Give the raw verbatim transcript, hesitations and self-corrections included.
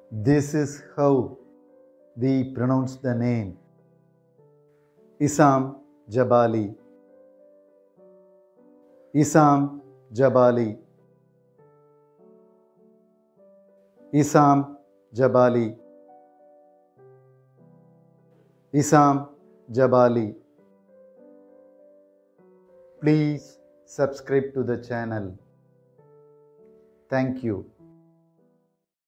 This is how we pronounce the name. Issam Jebali. Issam Jebali. Issam Jebali. Issam Jebali. Please subscribe to the channel. Thank you.